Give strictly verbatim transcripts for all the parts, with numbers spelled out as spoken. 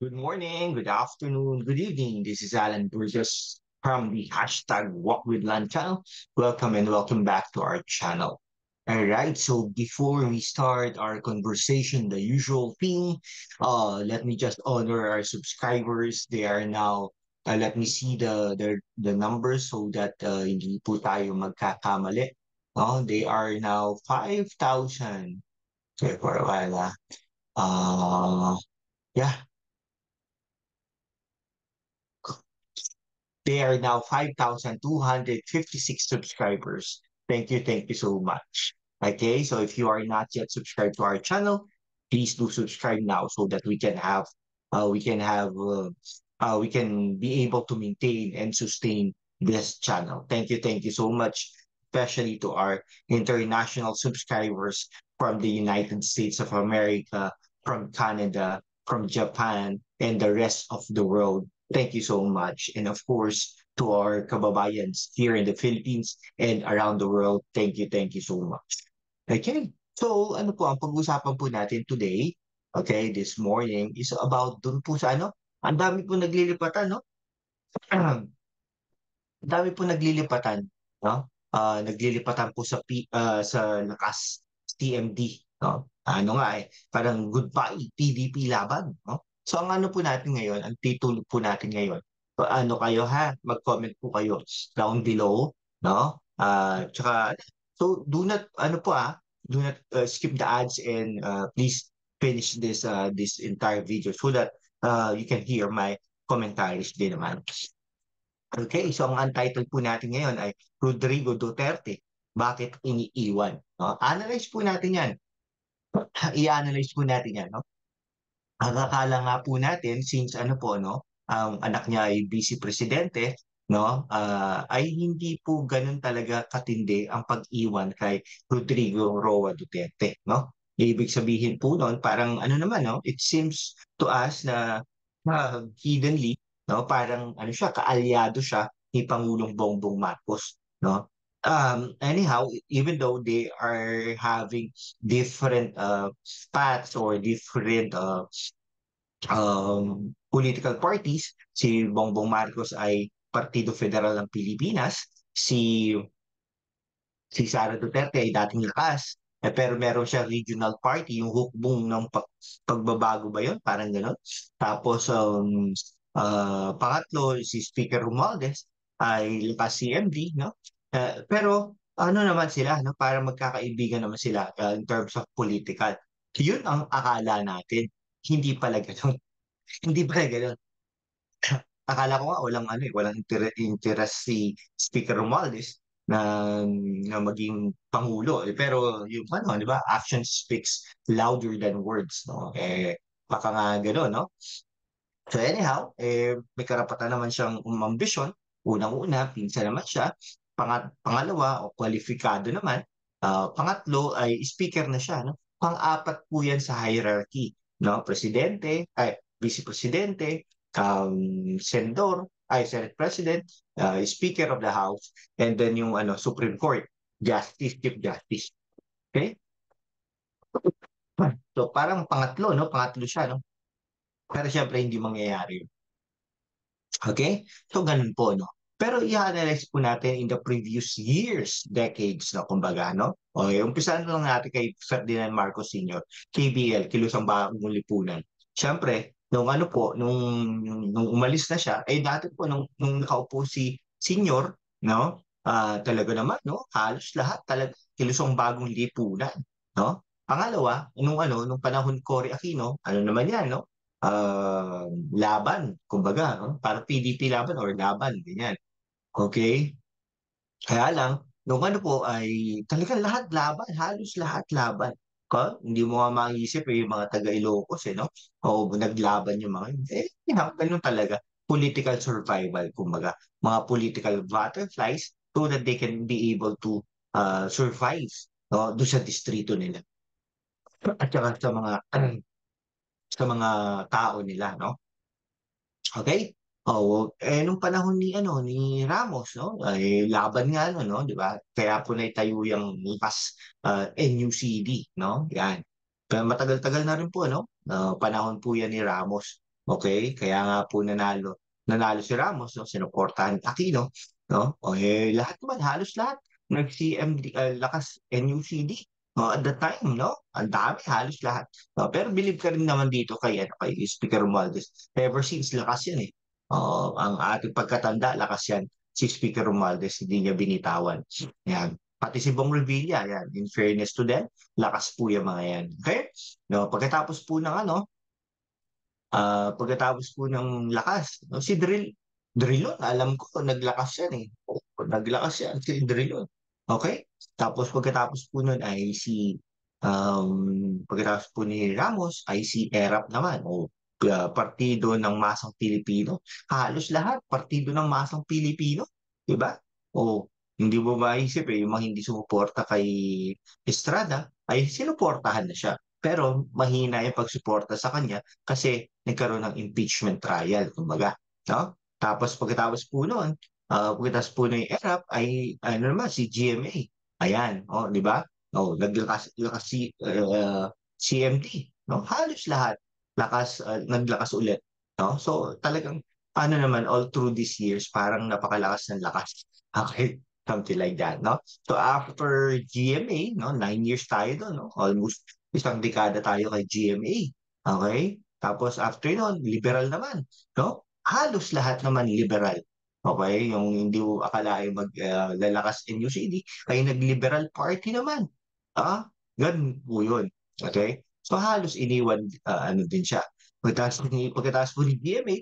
Good morning, good afternoon, good evening. This is Alan Burgess from the hashtag Walk with Land channel. Welcome and welcome back to our channel. All right, so before we start our conversation, the usual thing, uh, let me just honor our subscribers. They are now, uh, let me see the, the the numbers so that uh, hindi po tayo magkakamali. Oh, they are now five thousand. Okay, for a while, ah. Uh, yeah, They are now five thousand two hundred fifty-six subscribers. Thank you, thank you so much. Okay, so if you are not yet subscribed to our channel, please do subscribe now so that we can have, uh, we can have, uh, uh, we can be able to maintain and sustain this channel. Thank you, thank you so much, especially to our international subscribers from the United States of America, from Canada, from Japan, and the rest of the world. Thank you so much. And of course, to our kababayans here in the Philippines and around the world, thank you, thank you so much. Okay, so ano po ang pag-usapan po natin today, okay, this morning, is about dun po sa ano, ang dami po naglilipatan, no? Ang dami po naglilipatan, no? Ah, naglilipatan po sa P, ah, sa lakas T M D, no? Ano nga eh, parang goodbye P D P laban, no? So ang ano po natin ngayon, ang titulo po natin ngayon, so, ano kayo ha, mag-comment po kayo down below, no? Ah, tsaka so do not ano po ah, do not uh, skip the ads and uh, please finish this uh, this entire video so that uh, you can hear my commentaries din naman. Okay, so ang untitled po natin ngayon ay Rodrigo Duterte, bakit iniiwan? No? Analyze po natin yan. I-analyze po natin yan. No? Ang akala nga po natin, since ano po, no, ang anak niya ay vice presidente, no, ah, ay hindi po ganun talaga katindi ang pag-iwan kay Rodrigo Roa Duterte, no? Ibig sabihin po noon, parang ano naman, no, it seems to us na uh, hiddenly, no, parang ano siya, kaalyado siya ni Pangulong Bongbong Marcos, no? Um, anyhow, even though they are having different uh, paths or different uh, um, political parties. Si Bongbong Marcos ay Partido Federal ng Pilipinas. Si, si Sara Duterte ay dating Lakas. Eh, pero meron siya regional party, yung hukbong ng pag, pagbabago ba yun? Parang gano'n. Tapos, um, uh, pangatlo, si Speaker Romualdez ay Lakas C M D, no? Eh, pero, ano naman sila, no? Para magkakaibigan naman sila uh, in terms of political. Yun ang akala natin. Hindi pala gano'n. Hindi pala gano'n. Akala ko nga walang ano eh, walang inter- interest si Speaker Romualdez na, na maging pangulo. Eh, pero yung ano, di ba, action speaks louder than words, no? Eh, baka nga gano'n, no? So anyhow, eh, may karapatan naman siyang umambisyon. Unang-una, pinsan naman siya. Pangat pangalawa, o kwalifikado naman. Ah, pangatlo ay speaker na siya, no? Pang-apat po yan sa hierarchy, no? Presidente, ay, vice presidente, um, senador, ay, Senate President, uh, Speaker of the House, and then yung ano, Supreme Court, Justice, Chief Justice. Okay? So parang pangatlo, no? Pangatlo siya, no? Pero syempre hindi mangyayari. Okay? So, ganun po, no? Pero i-analyze po natin in the previous years, decades, no? Kumbaga, no? Okay, umpisahan na lang natin kay Ferdinand Marcos Senior, K B L, Kilusang Bagong Lipunan. Siyempre, nung ano po, nung, nung umalis na siya, eh dati po, nung, nung nakaupo si Senior, no? Ah, talaga naman, no? Halos lahat talaga, Kilusang Bagong Lipunan, no? Pangalawa, nung ano, nung panahon Cory Aquino, ano naman yan, no? ah, laban, kumbaga, no? Para P D P laban or laban, ganyan. Okay? Kaya lang, nung ano po ay talagang lahat laban, halos lahat laban. Ka? Hindi mo nga maisip eh, yung mga taga Ilocos eh, no? O naglaban yung mga yun. Eh, yeah, ganun talaga. Political survival, kumbaga. Mga political butterflies so that they can be able to uh, survive no? Doon sa distrito nila. At saka sa mga sa mga tao nila, no? Okay? Oo, eh nung panahon ni ano ni Ramos no, ay laban nga ano no, 'di ba? Kaya po naitayo yung likas ah, N U C D no, 'yan. Pero matagal-tagal na rin po no, ah, panahon po 'yan ni Ramos. Okay? Kaya nga po nanalo nanalo si Ramos 'no, sinuportahan ni Aquino 'no. O, eh, lahat naman, halos lahat nag-C M D, ah, lakas N U C D, oh, at the time 'no, ang dami, halos lahat. Oh, pero believe ka rin naman dito kay ano, kay Speaker Romualdez. Ever since lakas 'yan, eh. Oo, ang ating pagkatanda lakas 'yan. Si Speaker Romualdez hindi niya binitawan, 'yan. Pati si Bong Revilla 'yan, in fairness to them, lakas po yang mga 'yan. Okay? No, pagkatapos po ng ano, ah, pagkatapos po ng lakas, no, si Drill Drilon alam ko naglakas yan, eh. Oo, naglakas yan si Drilon, okey? Tapos pagkatapos po nun ay si, um, pagkatapos po ni Ramos ay si Erap naman, o ah, partido ng masang Pilipino. Halos lahat partido ng masang Pilipino, 'di ba? Oh, hindi mo maisip, eh, yung mga hindi sumuporta kay Estrada ay sinuportahan na siya. Pero mahina yung pagsuporta sa kanya kasi nagkaroon ng impeachment trial kumbaga, 'no? Tapos pagkatapos po nun, ah, pagkatapos po ng ERAP ay ano naman si G M A, ayan, oh, 'di ba? Oh, naglakas lakas si, ah, C M D 'no, halos lahat lakas, ah, naglakas ulit, 'no? So talagang ano naman all through these years parang napakalakas ng lakas, okey, something like that, 'no? So after G M A 'no, nine years tayo dun 'no, almost isang dekada tayo kay G M A, okey? Tapos after nun liberal naman, 'no? Halos lahat naman liberal, okey? Yung hindi mo akalaing mag ah, lalakas N U C D ay nag-liberal party naman, ah, ganun po yun, okey? So halos iniwan, ah, ano din siya. Pagkatapos ni pagkatapos po ni G M A,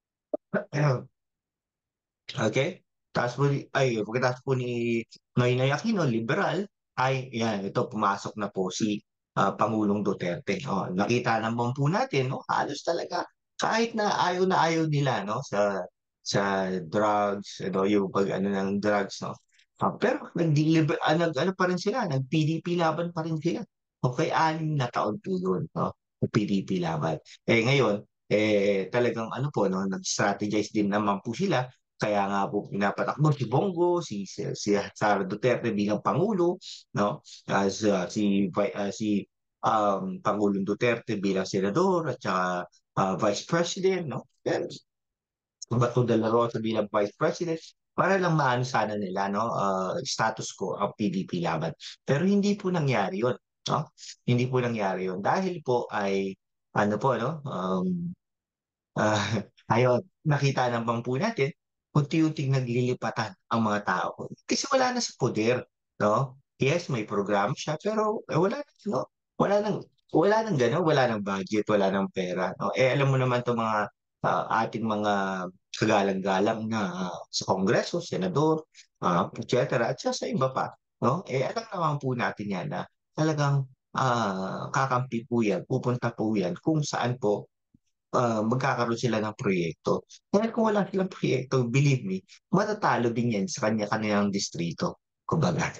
okey? Tapos po ni ay pagkatapos po ni Noynoy Aquino, liberal, ay yan ito pumasok na po si, ah, Pangulong Duterte. Oh, nakita naman po natin 'no, halos talaga kahit na ayaw na ayaw nila 'no sa sa drugs, ano yung pag-ano ng drugs 'no. Ah, pero nag-deliver ah, nag-ano pa rin sila, nag-P D P laban pa rin sila. Okey, anim na taon po yun 'no, nag-P D P laban. Eh, ngayon, eh, talagang ano po 'no, nag-strategize din naman po sila kaya nga po pinapatakbo si Bongo, si si si Sara Duterte bilang pangulo 'no, as, ah, si vi ah, si, um, Pangulong Duterte bilang senador at saka, ah, Vice President 'no. Pero Bato de la Rosa bilang Vice President para lang maano sana nila 'no, ah, status quo ang P D P laban. Pero hindi po nangyari yun 'no, hindi po nangyari yun dahil po ay ano po 'no, um Ah, ayun, nakita naman po natin unti-unting naglilipatan ang mga tao kasi wala na sa poder, 'no? Yes, may programa siya pero, eh, wala na 'no, wala ng wala ng gano'n, wala ng budget, wala ng pera, 'no? Eh, alam mo naman 'tong mga, ah, ating mga kagalang-galang na ah, sa Kongreso, senador, ah, et cetera, at saka sa iba pa, 'no? Eh, alam naman po natin 'yan na talagang, ah, kakampi po 'yan, pupunta po 'yan kung saan po ah, magkakaroon sila ng proyekto. Dahil kung wala silang proyekto, believe me, matatalo din 'yan sa kanya-kanilang distrito, kumbaga,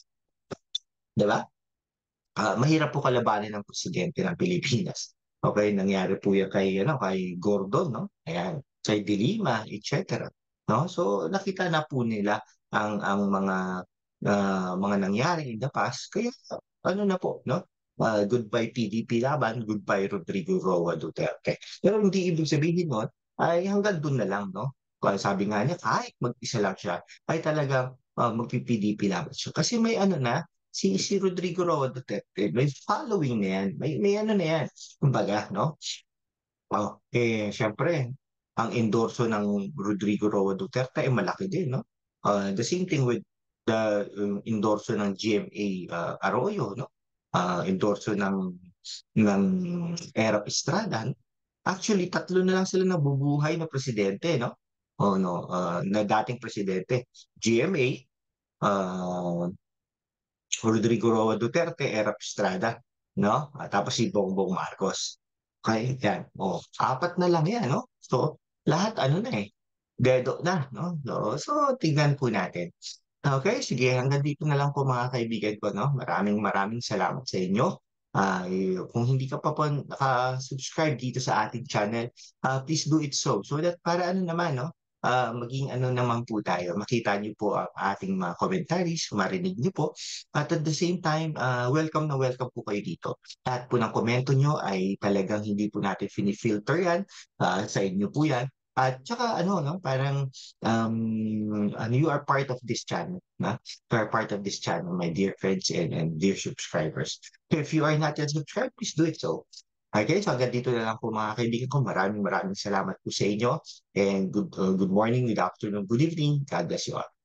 'di ba? Ah, mahirap po kalabanin ng presidente ng Pilipinas. Okey, nangyari po 'yan kay ano, kay Gordon 'no, ayan, kay De Lima, et cetera, 'no? So, nakita na po nila ang ang mga, ah, mga nangyari in the past kaya ano na po 'no, ah, goodbye P D P laban, goodbye Rodrigo Roa Duterte. Pero hindi ibig sabihin nun ay hanggang dun na lang 'no? Kaya sabi nga niya kahit mag-isa lang siya ay talagang, ah, magpi-P D P laban siya kasi may ano na Si si Rodrigo Roa Duterte may following na 'yan, may may ano na 'yan, kumbaga 'no? Oh, eh, siyempre ang endorso ng Rodrigo Roa Duterte ay malaki din 'no? Ah, the same thing with the, um, endorso ng G M A, ah, Arroyo 'no? Ah, endorso ng ng Erap Estrada. Actually tatlo na lang sila nabubuhay na presidente 'no? Oh, no, ah, na dating presidente, G M A, ah Rodrigo Roa Duterte, Erap Estrada, 'no? At tapos si Bongbong Marcos. Okey, yan, oh, apat na lang 'yan, 'no? So, lahat ano na, eh, dedo na, 'no? Oo, so tignan po natin. Okey, sige hanggang dito na lang po mga kaibigan ko, 'no? Maraming maraming salamat sa inyo. Ah, eh, kung hindi ka pa po naka-subscribe dito sa ating channel, ah, please do it so, so that para ano naman 'no, ah, maging ano naman po tayo, makita niyo po ang ating mga commentaries, marinig niyo po. At at the same time, ah, welcome na welcome po kayo dito. Lahat po ng komento niyo ay talagang hindi po natin fini-filter yan, ah, sa inyo po yan. At tsaka ano 'no, parang, um, ano, you are part of this channel na, you are part of this channel, my dear friends and and dear subscribers. So if you are not yet subscribed, please do it so. Okay, so hanggang dito na lang po mga kaibigan ko. Maraming maraming salamat po sa inyo and good uh, good morning, good afternoon, good evening. God bless you all.